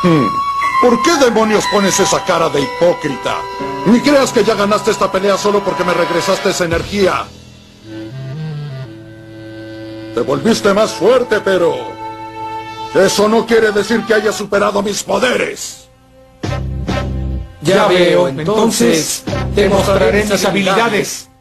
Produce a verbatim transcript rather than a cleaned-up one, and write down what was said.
Hmm. ¿Por qué demonios pones esa cara de hipócrita? Ni creas que ya ganaste esta pelea solo porque me regresaste esa energía. Te volviste más fuerte, pero... eso no quiere decir que hayas superado mis poderes. Ya veo, entonces te mostraré mis habilidades.